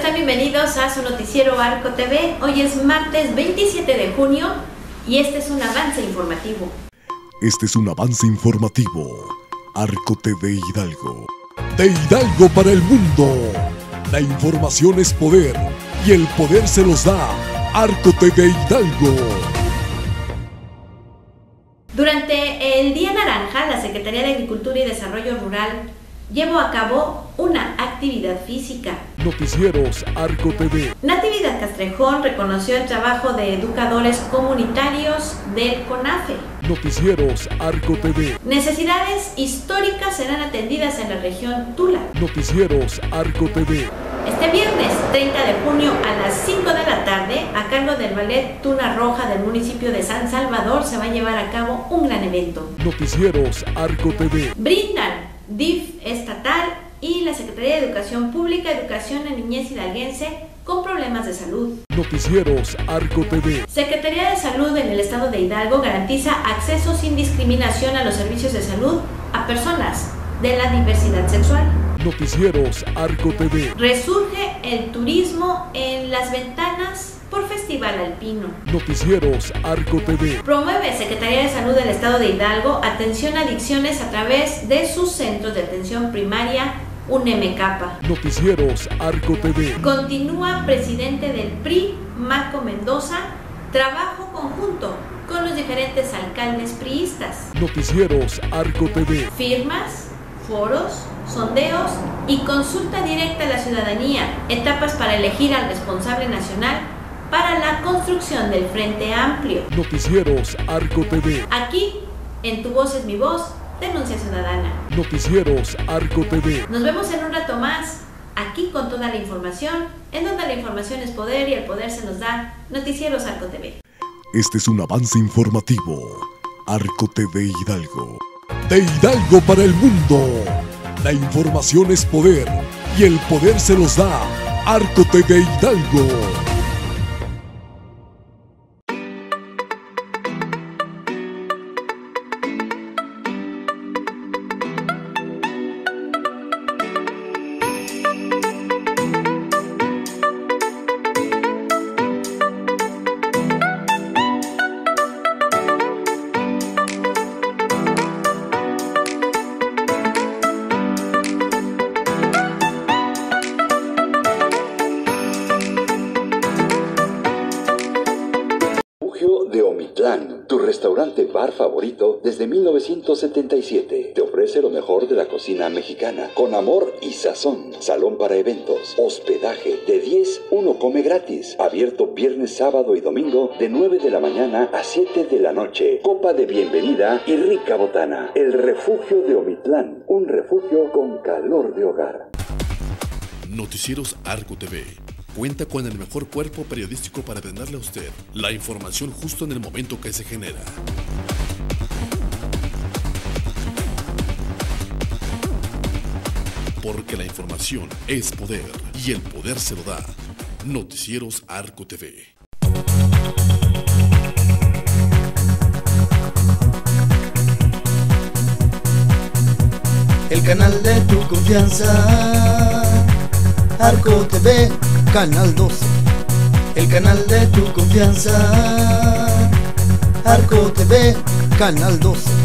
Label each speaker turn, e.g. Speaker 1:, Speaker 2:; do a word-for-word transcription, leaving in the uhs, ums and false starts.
Speaker 1: están? Bienvenidos a su noticiero Arco T V. Hoy es martes veintisiete de junio y este es un avance informativo.
Speaker 2: Este es un avance informativo. Arco T V Hidalgo. De Hidalgo para el mundo. La información es poder y el poder se los da Arco T V Hidalgo.
Speaker 1: Durante el Día Naranja, la Secretaría de Agricultura y Desarrollo Rural llevó a cabo una actividad física.
Speaker 2: Noticieros Arco T V.
Speaker 1: Natividad Castrejón reconoció el trabajo de educadores comunitarios del CONAFE.
Speaker 2: Noticieros Arco T V.
Speaker 1: Necesidades históricas serán atendidas en la región Tula.
Speaker 2: Noticieros Arco T V.
Speaker 1: Este viernes treinta de junio a las cinco de la tarde, a cargo del Ballet Tuna Roja del municipio de San Salvador, se va a llevar a cabo un gran evento.
Speaker 2: Noticieros Arco T V.
Speaker 1: Brindan D I F estatal y la Secretaría de Educación Pública, Educación en Niñez Hidalguense con problemas de salud.
Speaker 2: Noticieros Arco T V.
Speaker 1: Secretaría de Salud en el estado de Hidalgo garantiza acceso sin discriminación a los servicios de salud a personas de la diversidad sexual.
Speaker 2: Noticieros Arco T V.
Speaker 1: Resurge el turismo en Las Ventanas por Festival Alpino.
Speaker 2: Noticieros Arco T V.
Speaker 1: Promueve Secretaría de Salud del Estado de Hidalgo atención a adicciones a través de sus centros de atención primaria U N M K.
Speaker 2: Noticieros Arco T V.
Speaker 1: Continúa presidente del P R I, Marco Mendoza, trabajo conjunto con los diferentes alcaldes priistas.
Speaker 2: Noticieros Arco T V.
Speaker 1: Firmas, foros, sondeos y consulta directa a la ciudadanía, etapas para elegir al responsable nacional para la construcción del Frente Amplio.
Speaker 2: Noticieros Arco T V.
Speaker 1: Aquí, en Tu Voz es mi voz, denuncia ciudadana.
Speaker 2: Noticieros Arco T V.
Speaker 1: Nos vemos en un rato más, aquí con toda la información, en donde la información es poder y el poder se nos da. Noticieros Arco T V.
Speaker 2: Este es un avance informativo. Arco T V Hidalgo. De Hidalgo para el mundo. La información es poder y el poder se los da Arco T V Hidalgo.
Speaker 3: De Omitlán, tu restaurante bar favorito desde mil novecientos setenta y siete. Te ofrece lo mejor de la cocina mexicana, con amor y sazón. Salón para eventos, hospedaje, de diez, uno come gratis. Abierto viernes, sábado y domingo, de nueve de la mañana a siete de la noche. Copa de bienvenida y rica botana. El refugio de Omitlán, un refugio con calor de hogar.
Speaker 4: Noticieros Arco T V. Cuenta con el mejor cuerpo periodístico para brindarle a usted la información justo en el momento que se genera. Porque la información es poder y el poder se lo da. Noticieros Arco T V.
Speaker 5: El canal de tu confianza, Arco T V, Canal doce. El canal de tu confianza, Arco T V, Canal doce.